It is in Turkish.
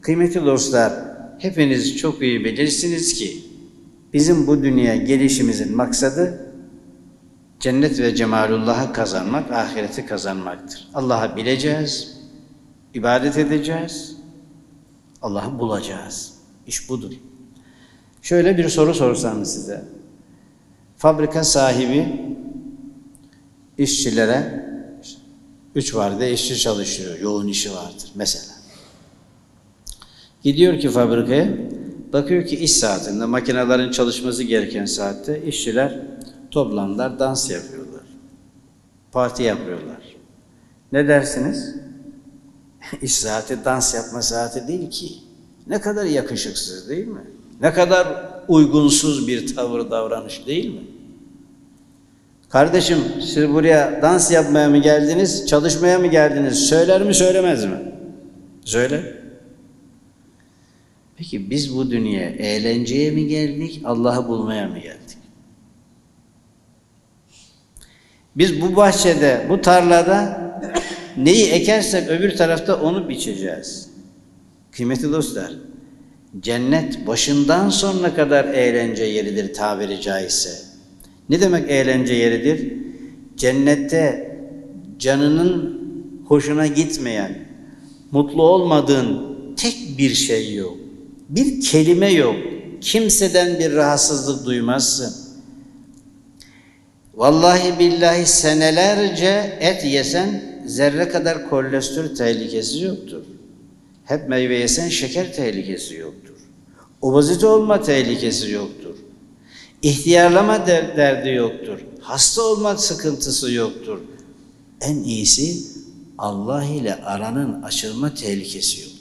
Kıymetli dostlar, hepiniz çok iyi bilirsiniz ki bizim bu dünya gelişimizin maksadı cennet ve cemalullah'ı kazanmak, ahireti kazanmaktır. Allah'ı bileceğiz, ibadet edeceğiz, Allah'ı bulacağız. İş budur. Şöyle bir soru sorsam size. Fabrika sahibi işçilere 3 vardı, işçi çalışıyor, yoğun işi vardır mesela. Gidiyor ki fabrikaya, bakıyor ki iş saatinde, makinelerin çalışması gereken saatte işçiler toplandılar, dans yapıyorlar. Parti yapıyorlar. Ne dersiniz? İş saati dans yapma saati değil ki. Ne kadar yakışıksız değil mi? Ne kadar uygunsuz bir tavır davranış değil mi? Kardeşim siz buraya dans yapmaya mı geldiniz, çalışmaya mı geldiniz? Söyler mi söylemez mi? Söyler. Peki biz bu dünyaya eğlenceye mi geldik, Allah'ı bulmaya mı geldik? Biz bu bahçede, bu tarlada neyi ekersek öbür tarafta onu biçeceğiz. Kıymetli dostlar, cennet başından sonuna kadar eğlence yeridir tabiri caizse. Ne demek eğlence yeridir? Cennette canının hoşuna gitmeyen, mutlu olmadığın tek bir şey yok. Bir kelime yok. Kimseden bir rahatsızlık duymazsın. Vallahi billahi senelerce et yesen zerre kadar kolesterol tehlikesi yoktur. Hep meyve yesen şeker tehlikesi yoktur. Obezite olma tehlikesi yoktur. İhtiyarlama derdi yoktur. Hasta olma sıkıntısı yoktur. En iyisi Allah ile aranın açılma tehlikesi yok.